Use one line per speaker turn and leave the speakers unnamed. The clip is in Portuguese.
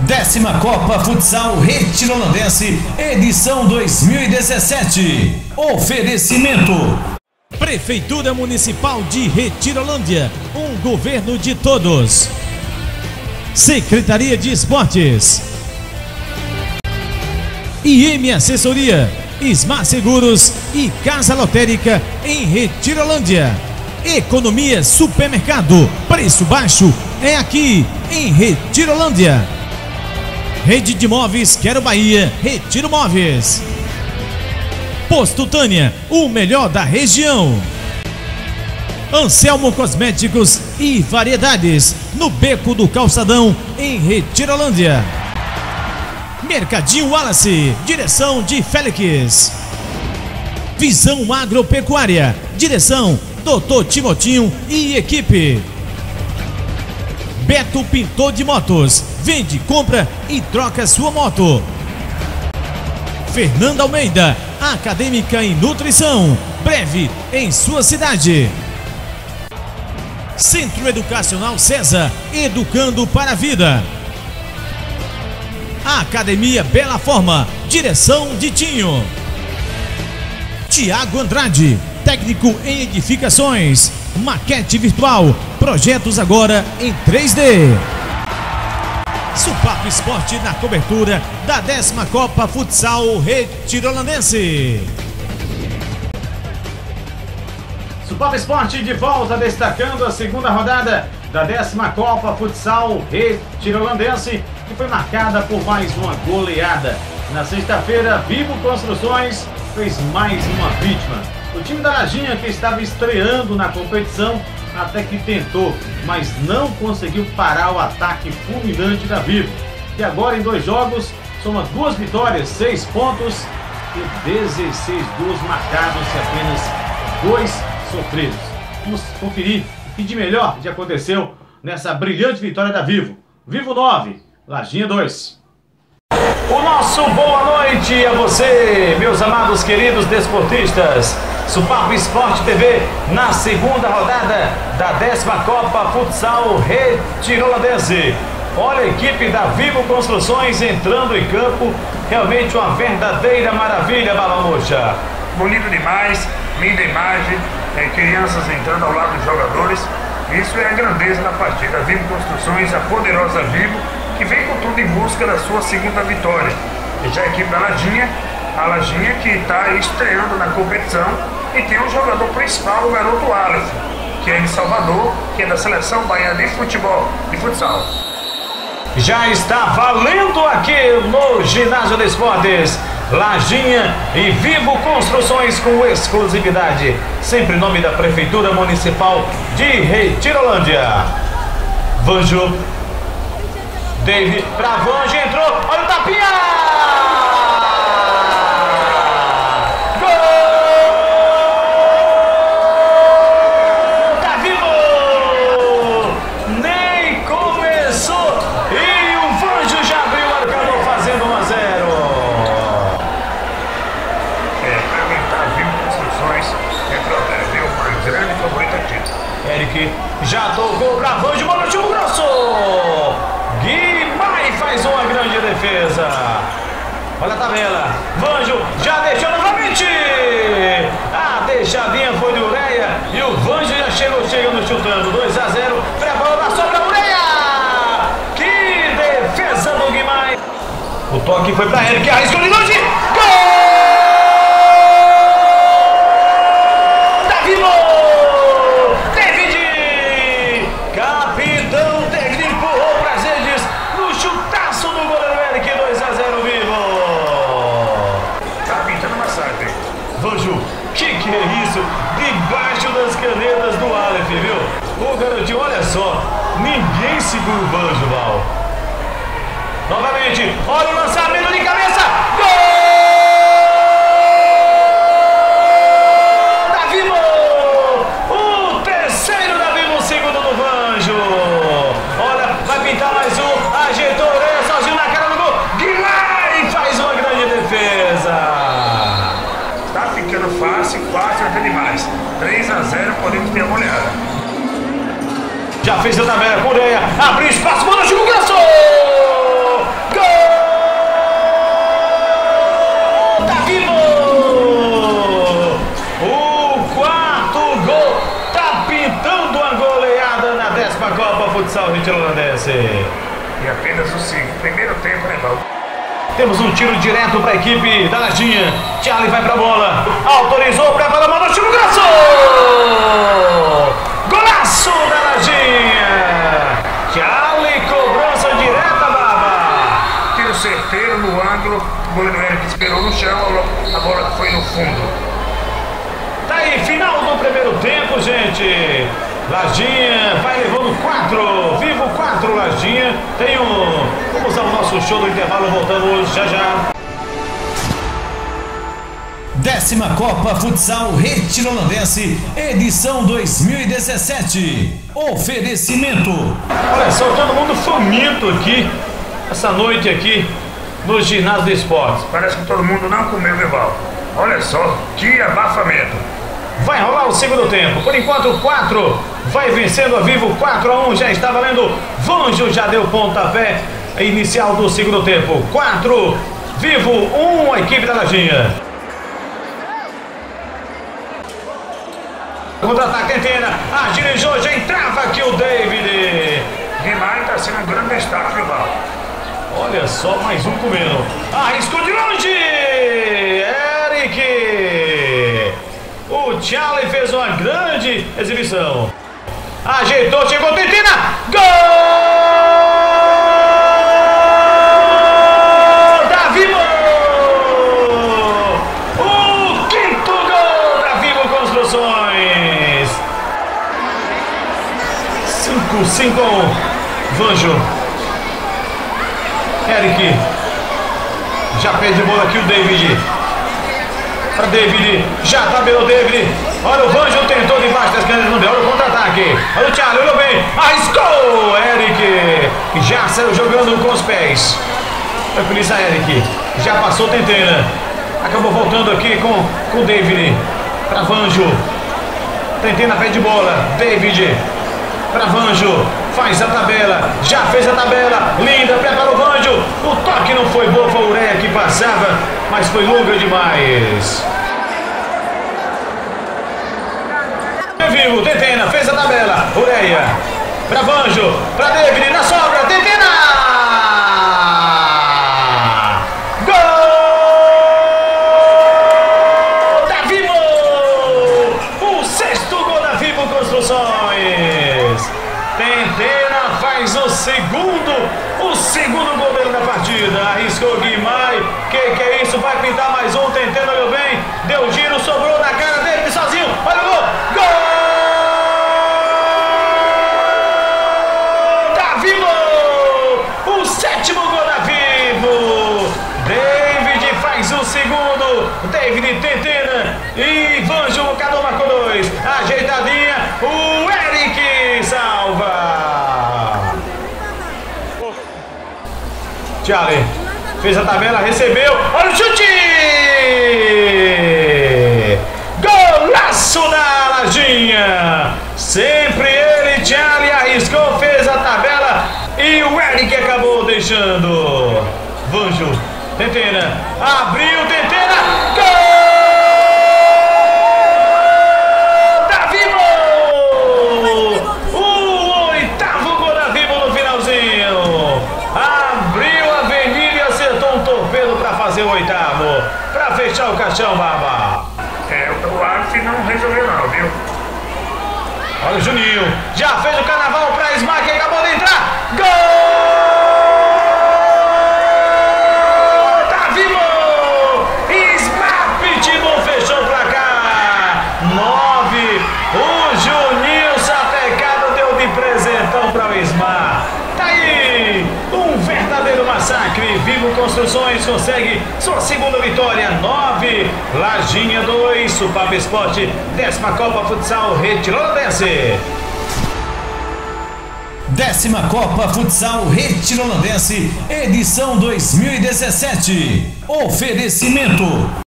10ª Copa Futsal Retirolandense, edição 2017. Oferecimento:
Prefeitura Municipal de Retirolândia, um governo de todos. Secretaria de Esportes, IM Assessoria, Smart Seguros e Casa Lotérica em Retirolândia. Economia Supermercado, preço baixo é aqui em Retirolândia. Rede de Móveis Quero Bahia, Retiro Móveis. Posto Tânia, o melhor da região. Anselmo Cosméticos e Variedades, no Beco do Calçadão, em Retirolândia. Mercadinho Wallace, direção de Félix. Visão Agropecuária, direção Dr. Timotinho e equipe. Beto Pintor de Motos, vende, compra e troca sua moto. Fernanda Almeida, acadêmica em nutrição, breve em sua cidade. Centro Educacional César, educando para a vida. Academia Bela Forma, direção de Tinho. Tiago Andrade, técnico em edificações, maquete virtual, projetos agora em 3D. Supapo Esporte na cobertura da 10ª Copa Futsal Retirolandense.
Supapo Esporte de volta, destacando a segunda rodada da 10ª Copa Futsal Retirolandense, que foi marcada por mais uma goleada. Na sexta-feira, Vivo Construções fez mais uma vítima. O time da Lajinha, que estava estreando na competição, até que tentou, mas não conseguiu parar o ataque fulminante da Vivo, que agora em 2 jogos soma 2 vitórias, 6 pontos e 16 gols marcados e apenas 2 sofridos. Vamos conferir o que de melhor já aconteceu nessa brilhante vitória da Vivo. Vivo 9, Lajinha 2. O nosso boa noite a você, meus amados queridos desportistas. Supapo Esporte TV na segunda rodada da 10ª Copa Futsal Retirolandense. Olha a equipe da Vivo Construções entrando em campo, realmente uma verdadeira maravilha, Balão Murcha.
Bonito demais, linda imagem, crianças entrando ao lado dos jogadores. Isso é a grandeza da partida. Vivo Construções, a poderosa Vivo, que vem com tudo em busca da sua segunda vitória. E já a equipe da Lajinha, a Lajinha que está estreando na competição e tem um jogador principal, o garoto Aleph, que é de Salvador, que é da seleção baiana de futebol, de futsal.
Já está valendo aqui no Ginásio de Esportes. Lajinha e Vivo Construções com exclusividade. Sempre em nome da Prefeitura Municipal de Retirolândia. Vanjo. David pra Vanjo, entrou. Olha o tapinha! Já tocou pra Vanjo, bola no time grosso. Guimai faz uma grande defesa. Olha a tabela. Vanjo já deixou novamente. A deixadinha foi do Ureia e o Vanjo já chegando chutando. 2-0. Prepara na sobra, Ureia. Que defesa do Guimai. O toque foi pra ele, que arriscou de longe. Gol! Que é isso? Debaixo das canetas do Aleph, viu? Ô garotinho, olha só, ninguém segura o Vanjo, Val. Novamente, olha o lançamento de cabeça. Gol! Da Vivo! O terceiro da Vivo, o segundo do Vanjo. Olha, vai pintar mais um, ajeitou o Ureia sozinho na cara do gol. Guilherme faz uma grande defesa.
Tá ficando fácil até demais. 3-0, podemos ter uma olhada.
Já fez a tabela com Ureia, abriu espaço, mano, Chico Graçou! Copa Futsal Retirolandense.
E apenas o primeiro tempo, né, Valdo?
Temos um tiro direto para a equipe da Lajinha. Charlie vai para a bola. Autorizou, prepara a mão no tiro, golaço! Golaço da Lajinha! Charlie, cobrança direta, Baba.
Tiro certeiro no ângulo. O goleiro Eric esperou no chão. A bola foi no fundo.
Tá aí, final do primeiro tempo, gente. Lajinha vai levando 4, Vivo 4, Lajinha. Vamos ao nosso show do intervalo, voltamos já já.
10ª Copa Futsal Retirolandense, edição 2017. Oferecimento.
Olha só, todo mundo faminto aqui, essa noite aqui, no ginásio de esportes.
Parece que todo mundo não comeu, Vival. Olha só, que abafamento.
Vai rolar o segundo tempo. Por enquanto, 4 vai vencendo a Vivo 4-1. Já está valendo. Vanjo já deu pontapé inicial do segundo tempo. 4, Vivo 1, a equipe da Lajinha. Contra-ataque, Antena. Agilizou, já entrava aqui o David.
Guimar está sendo um grande destaque, Vival.
Olha só, mais um comendo. Arriscou de longe. Eric. O Charlie fez uma grande exibição. Ajeitou, chegou, Tentina. Gol da Vivo! O quinto gol da Vivo Construções. 5-1. Vanjo. Eric. Já pede bola aqui o David. Para David, já tabelou David. Olha o Vanjo, tentou debaixo das canas, não deu. Olha o contra-ataque. Olha o Charlie, olhou bem. Arriscou! Eric já saiu jogando com os pés. Tranquiliza Eric. Já passou Tentena. Acabou voltando aqui com o David. Para Vanjo. Tentena pede bola. David. Para Vanjo. Faz a tabela. Já fez a tabela. Linda, prepara o Vanjo. O toque não foi bom, foi o Ureia que passava, mas foi longa demais. Vivo, Tentena, fez a tabela. Ureia, para Vanjo, para David, na sobra, Tentena! Gol da Vivo! O 6º gol da Vivo Construções. Tentena faz o segundo gol dele da partida. Arriscou Guimar. Que é isso? Vai pintar mais um. Tentena, olhou bem. Deu giro, sobrou na cara dele sozinho. Olha o gol. Gol da Vivo! O 7º gol da Vivo. David faz o segundo. David, Tentena e Vanjo. Cada um marcou 2. Ajeitadinha. O Eric salva. Charlie fez a tabela, recebeu. Olha o chute! Golaço da Lajinha! Sempre ele, Charlie, arriscou, fez a tabela e o Eric acabou deixando. Vanjo, Tentena, abriu, Tentena, gol! Fazer o 8º para fechar o caixão, Baba.
O Alf não resolveu não, viu?
Olha o Juninho, já fez o carnaval para Smack, acabou de entrar. Gol da Vivo! Smack Pitbull fechou o placar. 9. O Juninho sapecado deu de presentão para o Smack. Tá aí um verdadeiro massacre. Vivo Construções consegue sua segunda vitória. 9, Lajinha 2, Supap Esporte, 10ª Copa Futsal Retirolandense.
10ª Copa Futsal Retirolandense, edição 2017. Oferecimento.